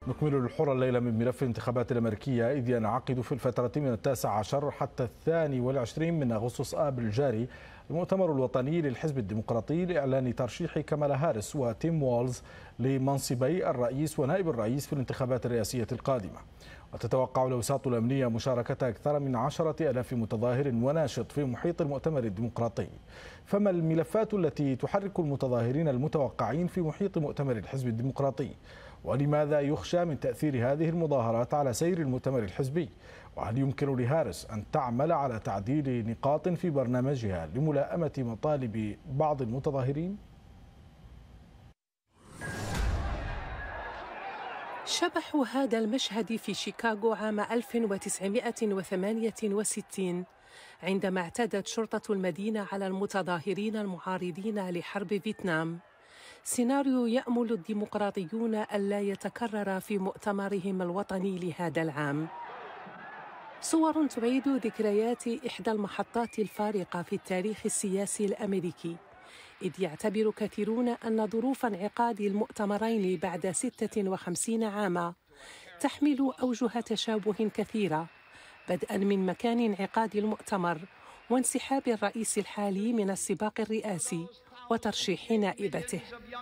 نكمل الحر الليلة من ملف الانتخابات الأمريكية، إذ ينعقد في الفترة من 19 حتى 22 من أغسطس آب الجاري المؤتمر الوطني للحزب الديمقراطي لإعلان ترشيح كامالا هاريس وتيم والز لمنصبي الرئيس ونائب الرئيس في الانتخابات الرئاسية القادمة. وتتوقع الأوساط الأمنية مشاركة أكثر من 10,000 متظاهر وناشط في محيط المؤتمر الديمقراطي. فما الملفات التي تحرك المتظاهرين المتوقعين في محيط مؤتمر الحزب الديمقراطي؟ ولماذا يخشى من تأثير هذه المظاهرات على سير المؤتمر الحزبي؟ وهل يمكن لهاريس أن تعمل على تعديل نقاط في برنامجها لملائمة مطالب بعض المتظاهرين؟ شبح هذا المشهد في شيكاغو عام 1968 عندما اعتدت شرطة المدينة على المتظاهرين المعارضين لحرب فيتنام. سيناريو يأمل الديمقراطيون ألا يتكرر في مؤتمرهم الوطني لهذا العام. صور تعيد ذكريات إحدى المحطات الفارقة في التاريخ السياسي الأمريكي، إذ يعتبر كثيرون أن ظروف انعقاد المؤتمرين بعد 56 عاما تحمل أوجه تشابه كثيرة، بدءا من مكان انعقاد المؤتمر وانسحاب الرئيس الحالي من السباق الرئاسي وترشيح نائبته.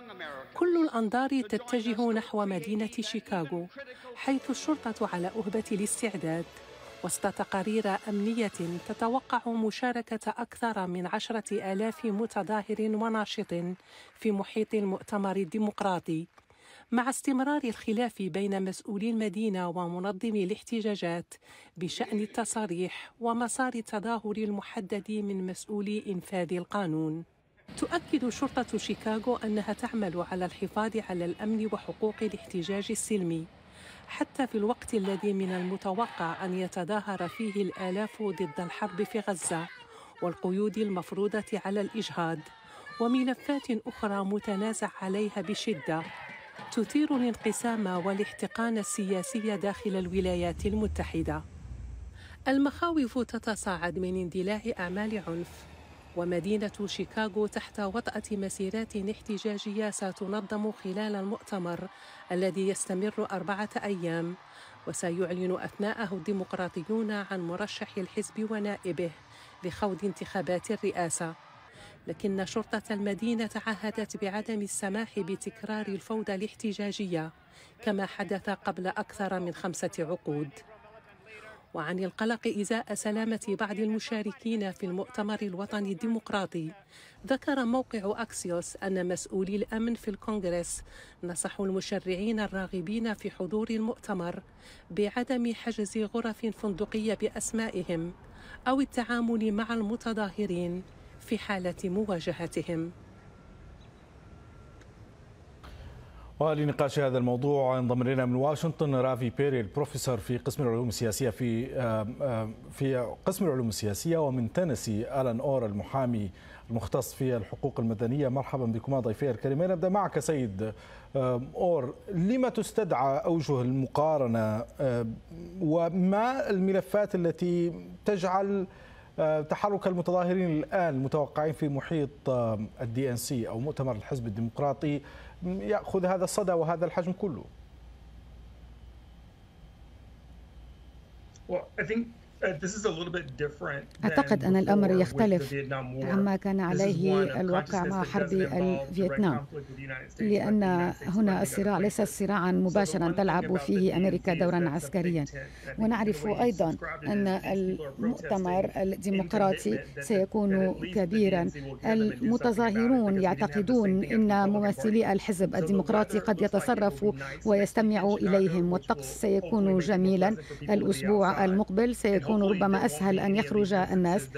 كل الأنظار تتجه نحو مدينة شيكاغو، حيث الشرطة على أهبة الاستعداد وسط تقارير أمنية تتوقع مشاركة أكثر من 10,000 متظاهر وناشط في محيط المؤتمر الديمقراطي، مع استمرار الخلاف بين مسؤولي المدينة ومنظمي الاحتجاجات بشأن التصاريح ومسار التظاهر المحدد من مسؤولي إنفاذ القانون. تؤكد شرطة شيكاغو أنها تعمل على الحفاظ على الأمن وحقوق الاحتجاج السلمي، حتى في الوقت الذي من المتوقع أن يتظاهر فيه الآلاف ضد الحرب في غزة والقيود المفروضة على الإجهاض وملفات أخرى متنازع عليها بشدة تثير الانقسام والاحتقان السياسي داخل الولايات المتحدة. المخاوف تتصاعد من اندلاع أعمال عنف، ومدينة شيكاغو تحت وطأة مسيرات احتجاجية ستنظم خلال المؤتمر الذي يستمر 4 أيام، وسيعلن أثناءه الديمقراطيون عن مرشح الحزب ونائبه لخوض انتخابات الرئاسة. لكن شرطة المدينة تعهدت بعدم السماح بتكرار الفوضى الاحتجاجية كما حدث قبل أكثر من 5 عقود. وعن القلق إزاء سلامة بعض المشاركين في المؤتمر الوطني الديمقراطي، ذكر موقع أكسيوس أن مسؤولي الأمن في الكونغرس نصحوا المشرعين الراغبين في حضور المؤتمر بعدم حجز غرف فندقية بأسمائهم أو التعامل مع المتظاهرين في حالة مواجهتهم. ولنقاش هذا الموضوع انضم الينا من واشنطن رافي بيري، البروفيسور في قسم العلوم السياسيه في قسم العلوم السياسيه، ومن تينيسي آلان أور المحامي المختص في الحقوق المدنيه. مرحبا بكما ضيفي الكريمين. نبدا معك سيد أور، لما تستدعى اوجه المقارنه وما الملفات التي تجعل تحرك المتظاهرين الآن متوقعين في محيط الDNC أو مؤتمر الحزب الديمقراطي يأخذ هذا الصدى وهذا الحجم كله؟ أعتقد أن الأمر يختلف عما كان عليه الواقع مع حرب الفيتنام، لأن هنا الصراع ليس صراعا مباشرا تلعب فيه أمريكا دورا عسكريا. ونعرف أيضا أن المؤتمر الديمقراطي سيكون كبيرا. المتظاهرون يعتقدون أن ممثلي الحزب الديمقراطي قد يتصرفوا ويستمعوا إليهم، والطقس سيكون جميلا. الأسبوع المقبل سيكون ربما أسهل أن يخرج الناس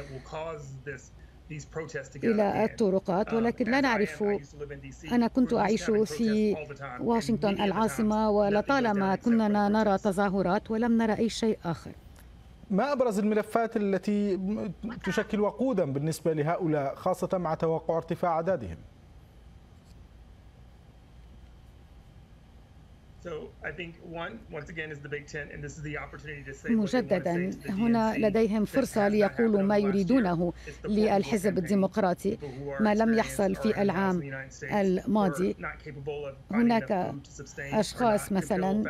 إلى الطرقات، ولكن لا نعرف. أنا كنت أعيش في واشنطن العاصمة، ولطالما كنا نرى تظاهرات ولم نرى أي شيء آخر. ما أبرز الملفات التي تشكل وقودا بالنسبة لهؤلاء، خاصة مع توقع ارتفاع أعدادهم؟ مجددا هنا لديهم فرصة ليقولوا ما يريدونه للحزب الديمقراطي، ما لم يحصل في العام الماضي. هناك أشخاص مثلا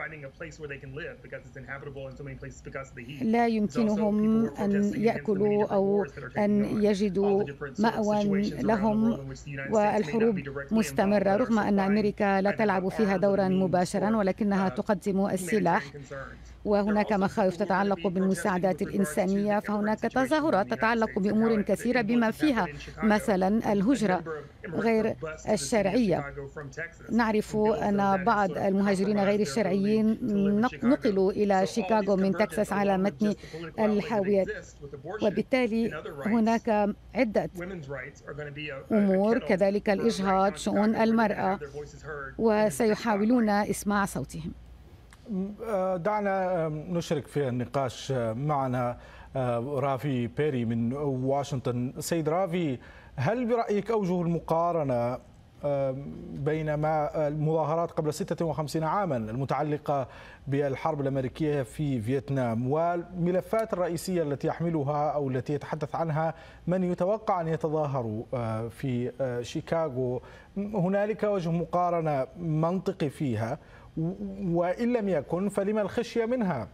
لا يمكنهم أن يأكلوا أو أن يجدوا مأوى لهم، والحروب مستمرة رغم أن أمريكا لا تلعب فيها دورا مباشرا ولكنها تقدم السلاح. وهناك مخاوف تتعلق بالمساعدات الإنسانية، فهناك تظاهرات تتعلق بأمور كثيرة بما فيها مثلا الهجرة غير الشرعية. نعرف أن بعض المهاجرين غير الشرعيين نقلوا إلى شيكاغو من تكساس على متن الحاويات، وبالتالي هناك عدة أمور كذلك الإجهاض، شؤون المرأة، وسيحاولون إسماع صوتهم. دعنا نشرك في النقاش معنا رافي بيري من واشنطن. سيد رافي، هل برأيك أوجه المقارنة بين ما المظاهرات قبل 56 عاما المتعلقة بالحرب الأمريكية في فيتنام والملفات الرئيسية التي يحملها أو التي يتحدث عنها من يتوقع أن يتظاهروا في شيكاغو، هنالك وجه مقارنة منطقي فيها؟ وإن لم يكن فلما الخشية منها؟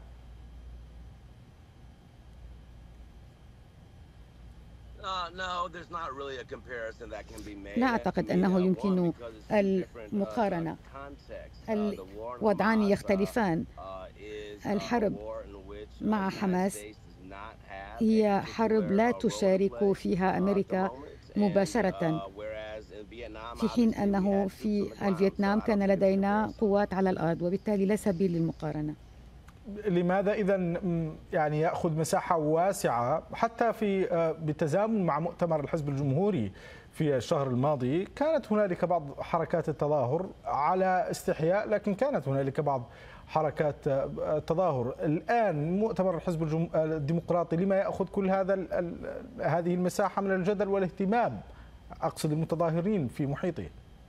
لا أعتقد أنه يمكن المقارنة. الوضعان يختلفان. الحرب مع حماس هي حرب لا تشارك فيها أمريكا مباشرة، في حين أنه في الفيتنام كان لدينا قوات على الأرض، وبالتالي لا سبيل للمقارنة. لماذا إذن يعني يأخذ مساحة واسعة حتى في بالتزامن مع مؤتمر الحزب الجمهوري في الشهر الماضي؟ كانت هنالك بعض حركات التظاهر على استحياء، لكن كانت هنالك بعض حركات التظاهر. الآن مؤتمر الحزب الديمقراطي لما يأخذ كل هذه المساحة من الجدل والاهتمام، أقصد المتظاهرين في محيطه؟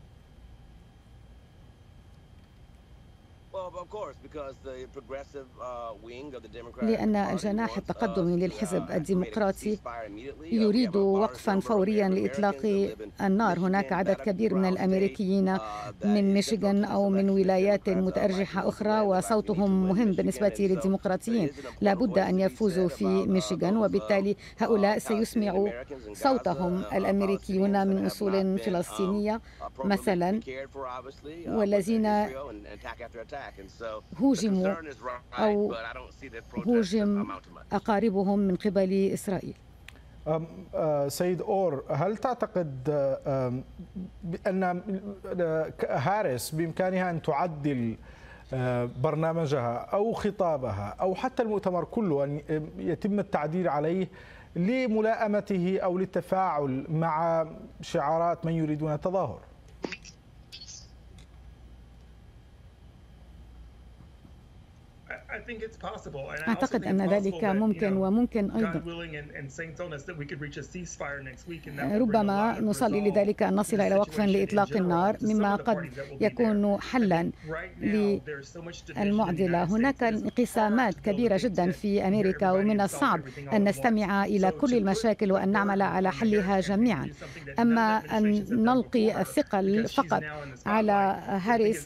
لأن الجناح التقدمي للحزب الديمقراطي يريد وقفا فوريا لإطلاق النار. هناك عدد كبير من الأمريكيين من ميشيغان أو من ولايات متأرجحة أخرى وصوتهم مهم بالنسبة للديمقراطيين. لا بد أن يفوزوا في ميشيغان، وبالتالي هؤلاء سيسمعوا صوتهم الأمريكيون من أصول فلسطينية مثلا، والذين هوجموا أو هوجم أقاربهم من قبل إسرائيل. سيد أور، هل تعتقد أن هاريس بإمكانها أن تعدل برنامجها أو خطابها أو حتى المؤتمر كله أن يتم التعديل عليه لملائمته أو للتفاعل مع شعارات من يريدون التظاهر؟ أعتقد أن ذلك ممكن، وممكن أيضا ربما نصلي لذلك أن نصل إلى وقف لإطلاق النار، مما قد يكون حلا للمعضلة. هناك انقسامات كبيرة جدا في أمريكا، ومن الصعب أن نستمع إلى كل المشاكل وأن نعمل على حلها جميعا. أما أن نلقي الثقل فقط على هاريس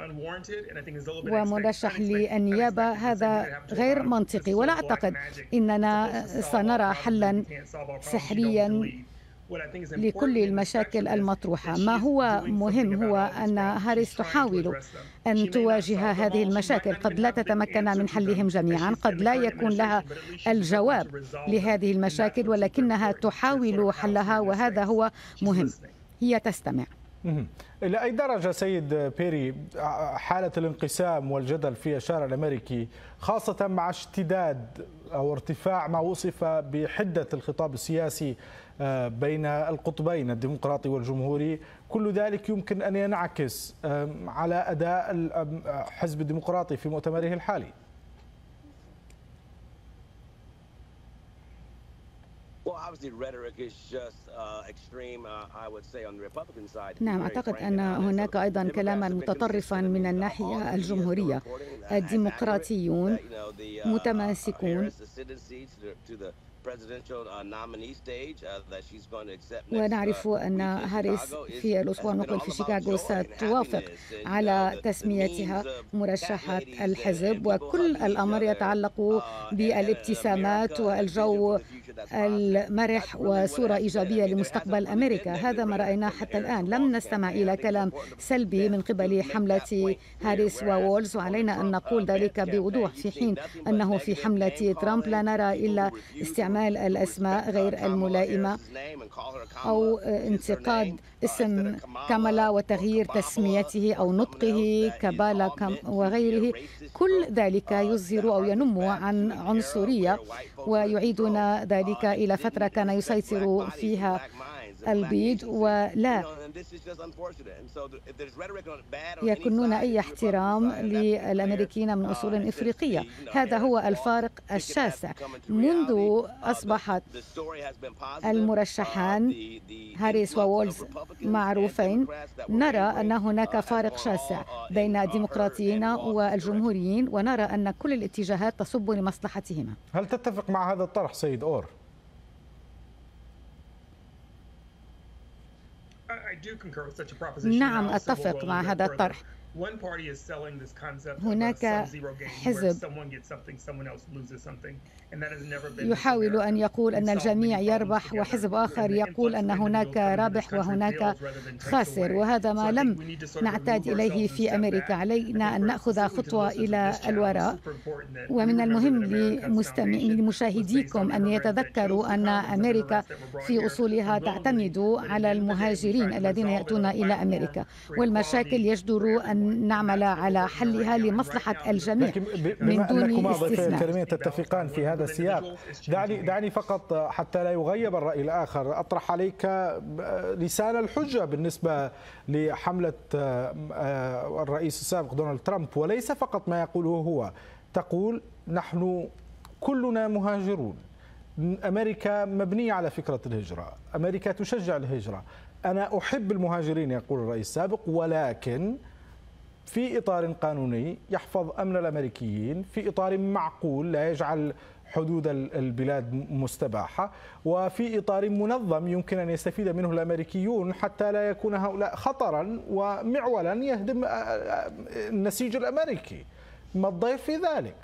ومرشح للنيابة هذا غير منطقي، ولا أعتقد أننا سنرى حلا سحريا لكل المشاكل المطروحة. ما هو مهم هو أن هاريس تحاول أن تواجه هذه المشاكل. قد لا تتمكن من حلهم جميعا، قد لا يكون لها الجواب لهذه المشاكل، ولكنها تحاول حلها، وهذا هو مهم. هي تستمع. إلى أي درجة سيد بيري حالة الانقسام والجدل في الشارع الأمريكي، خاصة مع اشتداد أو ارتفاع ما وصف بحدة الخطاب السياسي بين القطبين الديمقراطي والجمهوري، كل ذلك يمكن أن ينعكس على أداء الحزب الديمقراطي في مؤتمره الحالي؟ نعم، أعتقد أن هناك أيضا كلاما متطرفا من الناحية الجمهورية. الديمقراطيون متماسكون ونعرف أن هاريس في الأسبوع المقبل في شيكاغو ستوافق على تسميتها مرشحة الحزب، وكل الأمر يتعلق بالابتسامات والجو المرح وصورة إيجابية لمستقبل أمريكا. هذا ما رأيناه حتى الآن، لم نستمع إلى كلام سلبي من قبل حملة هاريس ووولز، وعلينا أن نقول ذلك بوضوح، في حين أنه في حملة ترامب لا نرى إلا استعمال الأسماء غير الملائمة أو انتقاد اسم كامالا وتغيير تسميته أو نطقه كبالا وغيره. كل ذلك يظهر أو ينم عن عنصرية ويعيدنا ذلك إلى فترة كان يسيطر فيها البيض ولا يكونون أي احترام للأمريكيين من أصول إفريقية. هذا هو الفارق الشاسع. منذ أصبحت المرشحان هاريس ووولز معروفين، نرى أن هناك فارق شاسع بين الديمقراطيين والجمهوريين، ونرى أن كل الاتجاهات تصب لمصلحتهما. هل تتفق مع هذا الطرح سيد أور؟ نعم، أتفق مع هذا الطرح. هناك حزب يحاول أن يقول أن الجميع يربح، وحزب آخر يقول أن هناك رابح وهناك خاسر، وهذا ما لم نعتاد إليه في أمريكا. علينا أن نأخذ خطوة إلى الوراء، ومن المهم لمشاهديكم أن يتذكروا أن أمريكا في أصولها تعتمد على المهاجرين الذين يأتون إلى أمريكا، والمشاكل يجدر أن نعمل على حلها لمصلحة الجميع من دون استثناء. كلمين تتفقان في هذا السياق، دعني فقط حتى لا يغيب الرأي الآخر أطرح عليك لسان الحجة بالنسبة لحملة الرئيس السابق دونالد ترامب، وليس فقط ما يقوله هو. تقول نحن كلنا مهاجرون، أمريكا مبنية على فكرة الهجرة، أمريكا تشجع الهجرة، أنا أحب المهاجرين يقول الرئيس السابق، ولكن في إطار قانوني يحفظ أمن الأمريكيين، في إطار معقول لا يجعل حدود البلاد مستباحة، وفي إطار منظم يمكن أن يستفيد منه الأمريكيون حتى لا يكون هؤلاء خطرا ومعولا يهدم النسيج الأمريكي. ما الضيف في ذلك؟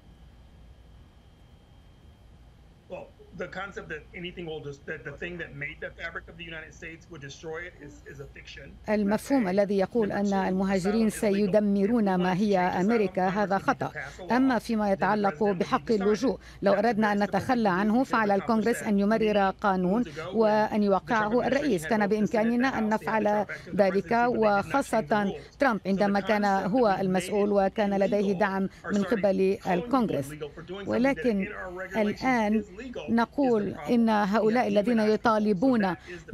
المفهوم الذي يقول أن المهاجرين سيدمرون ما هي أمريكا هذا خطأ. أما فيما يتعلق بحق اللجوء، لو أردنا أن نتخلى عنه فعلى الكونغرس أن يمرر قانون وأن يوقعه الرئيس. كان بإمكاننا أن نفعل ذلك، وخاصة ترامب عندما كان هو المسؤول وكان لديه دعم من قبل الكونغرس. ولكن الآن نقول إن هؤلاء الذين يطالبون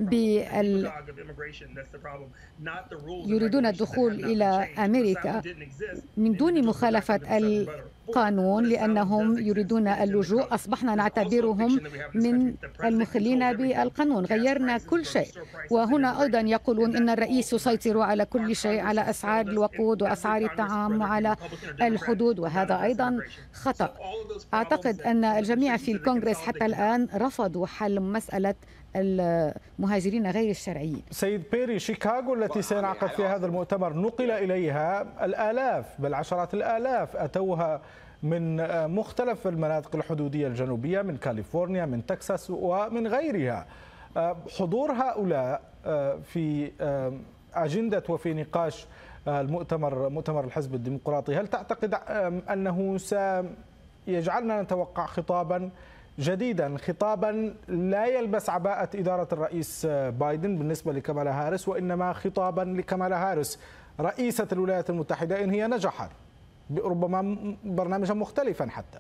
يريدون الدخول إلى أمريكا من دون مخالفة القانون لأنهم يريدون اللجوء، أصبحنا نعتبرهم من المخلين بالقانون. غيرنا كل شيء. وهنا أيضا يقولون إن الرئيس يسيطر على كل شيء، على أسعار الوقود وأسعار الطعام وعلى الحدود، وهذا أيضا خطأ. أعتقد أن الجميع في الكونغرس حتى الآن رفضوا حل مسألة المهاجرين غير الشرعيين. سيد بيري، شيكاغو التي سينعقد فيها هذا المؤتمر نقل إليها الآلاف بل عشرات الآلاف، أتوها من مختلف المناطق الحدودية الجنوبية، من كاليفورنيا، من تكساس ومن غيرها. حضور هؤلاء في أجندة وفي نقاش مؤتمر الحزب الديمقراطي، هل تعتقد أنه سيجعلنا نتوقع خطابا جديدا، خطابا لا يلبس عباءة إدارة الرئيس بايدن بالنسبة لكامالا هاريس، وإنما خطابا لكامالا هاريس رئيسة الولايات المتحدة إن هي نجحت، ربما برنامجا مختلفا حتى؟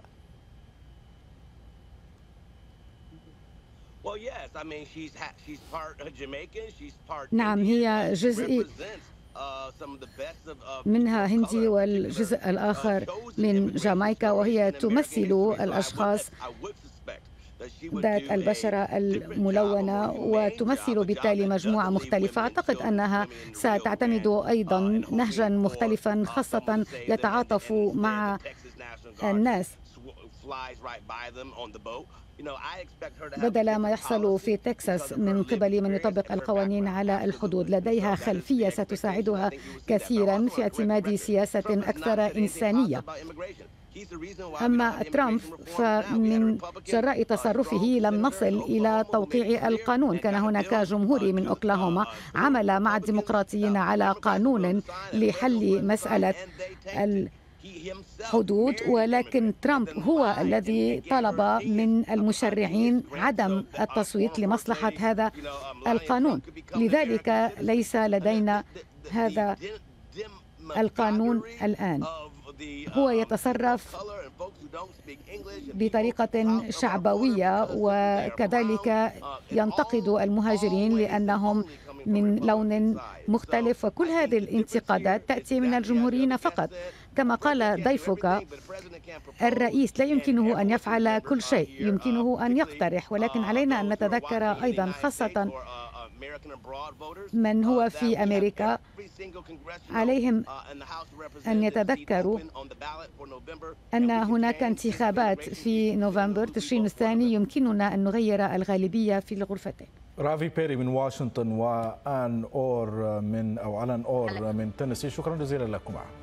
نعم، هي جزء منها هندي والجزء الآخر من جامايكا، وهي تمثل الأشخاص ذات البشرة الملونة وتمثل بالتالي مجموعة مختلفة. أعتقد أنها ستعتمد أيضا نهجا مختلفا خاصة يتعاطف مع الناس بدل ما يحصل في تكساس من قبل من يطبق القوانين على الحدود. لديها خلفية ستساعدها كثيرا في اعتماد سياسة أكثر إنسانية. أما ترامب فمن جراء تصرفه لم نصل إلى توقيع القانون. كان هناك جمهوري من أوكلاهوما عمل مع الديمقراطيين على قانون لحل مسألة الحدود، ولكن ترامب هو الذي طلب من المشرعين عدم التصويت لمصلحة هذا القانون. لذلك ليس لدينا هذا القانون الآن. هو يتصرف بطريقة شعبوية وكذلك ينتقد المهاجرين لأنهم من لون مختلف، وكل هذه الانتقادات تأتي من الجمهوريين فقط. كما قال ضيفك، الرئيس لا يمكنه أن يفعل كل شيء، يمكنه أن يقترح، ولكن علينا أن نتذكر أيضا خاصة من هو في أمريكا عليهم أن يتذكروا أن هناك انتخابات في نوفمبر تشرين الثاني، يمكننا أن نغير الغالبية في الغرفتين. رافي بيري من واشنطن وآن أور من تينيسي، شكرا جزيلا لكم.